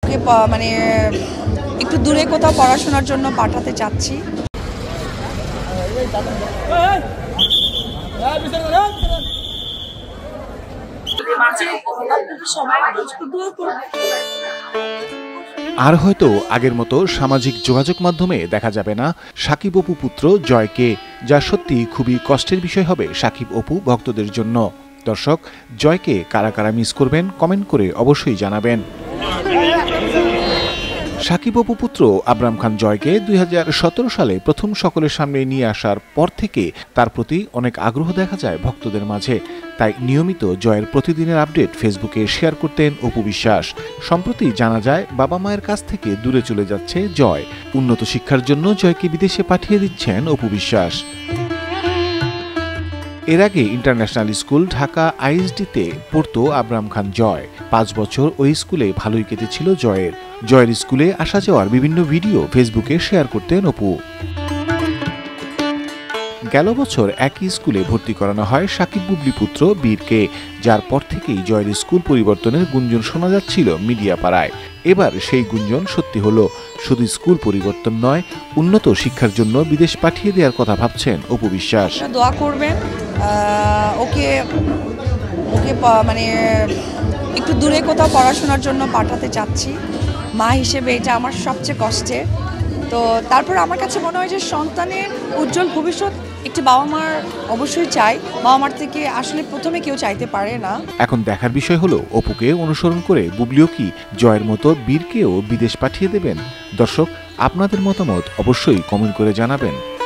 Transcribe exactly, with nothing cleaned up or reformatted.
মানে একটু দূরে কোথাও পড়াশোনার জন্য পাঠাতে চাচ্ছি। আর হয়তো আগের মতো সামাজিক যোগাযোগ মাধ্যমে দেখা যাবে না সাকিব অপু পুত্র জয়কে, যা সত্যি খুবই কষ্টের বিষয় হবে সাকিব অপু ভক্তদের জন্য। দর্শক, জয়কে কারা কারা মিস করবেন কমেন্ট করে অবশ্যই জানাবেন। সাকিব অপু পুত্র আবরাম খান জয়কে দুই হাজার সতেরো সালে প্রথম সকলের সামনে নিয়ে আসার পর থেকে তার প্রতি অনেক আগ্রহ দেখা যায় ভক্তদের মাঝে। তাই নিয়মিত জয়ের প্রতিদিনের আপডেট ফেসবুকে শেয়ার করতেন অপু বিশ্বাস। সম্প্রতি জানা যায় বাবা মায়ের কাছ থেকে দূরে চলে যাচ্ছে জয়। উন্নত শিক্ষার জন্য জয়কে বিদেশে পাঠিয়ে দিচ্ছেন অপু বিশ্বাস। এর আগে ইন্টারন্যাশনাল স্কুল ঢাকা আইএসডিতে পড়তো আবরাম খান জয়। পাঁচ বছর ওই স্কুলে ভালোই কেটেছিল জয়ের। জয়ের স্কুলে আসা যাওয়ার বিভিন্ন ভিডিও ফেসবুকে শেয়ার করতেন অপু। গেল বছর একই স্কুলে ভর্তি করানো হয় সাকিব বুবলি পুত্র বীরকে, যার পর থেকেই জয়ের স্কুল পরিবর্তনের গুঞ্জন শোনা যাচ্ছিল মিডিয়া পাড়ায়। এবার সেই গুঞ্জন সত্যি হলো। শুধু স্কুল পরিবর্তন নয়, উন্নত শিক্ষার জন্য বিদেশ পাঠিয়ে দেওয়ার কথা ভাবছেন অপু বিশ্বাস। দোয়া করবেন ওকে ওকে মানে একটু দূরে কোথাও পড়াশোনার জন্য পাঠাতে চাচ্ছি। মা হিসেবে এটা আমার সবচেয়ে কষ্টের। তো তারপর আমার কাছে মনে হয় যে সন্তানের উজ্জ্বল ভবিষ্যৎ একটি বাবা মার অবশ্যই চাই। বাবা মার থেকে আসলে প্রথমে কেউ চাইতে পারে না। এখন দেখার বিষয় হলো অপুকে অনুসরণ করে বুবলিও কি জয়ের মতো বীরকেও বিদেশ পাঠিয়ে দেবেন। দর্শক, আপনাদের মতামত অবশ্যই কমেন্ট করে জানাবেন।